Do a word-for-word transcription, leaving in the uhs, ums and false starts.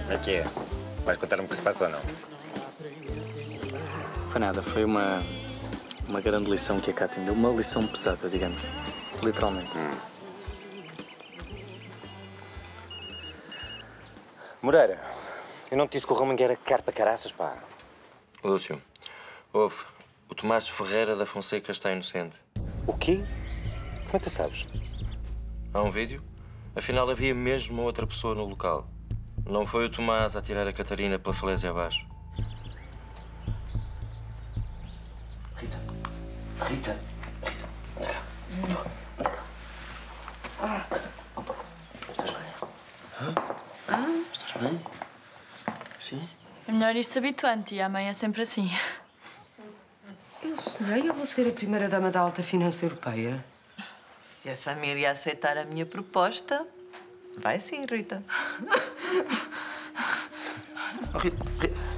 Como é que é? Vais contar-me o que se passa ou não? Foi nada, foi uma, uma grande lição que a Cátia me deu. Uma lição pesada, digamos. Literalmente. Hum. Moreira, eu não te disse que o Roman era caro para caraças, pá. Lúcio, ouve, o Tomás Ferreira da Fonseca está inocente. O quê? Como é que tu sabes? Há um vídeo? Afinal, havia mesmo uma outra pessoa no local. Não foi o Tomás a tirar a Catarina pela falésia abaixo. Rita. Rita. Rita. Ah. Estás bem? Hã? Ah? Estás bem? Sim? É melhor ir se habituando e a mãe é sempre assim. Eu sonhei, eu vou ser a primeira dama da alta finança europeia. Se a família aceitar a minha proposta, vai sim, Rita. Oh, Rita, Rita.